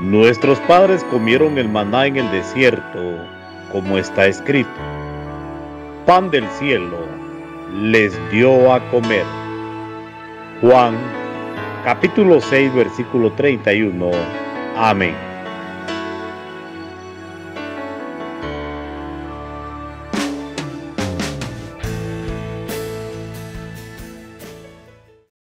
Nuestros padres comieron el maná en el desierto, como está escrito: pan del cielo les dio a comer. Juan capítulo 6 versículo 31. Amén.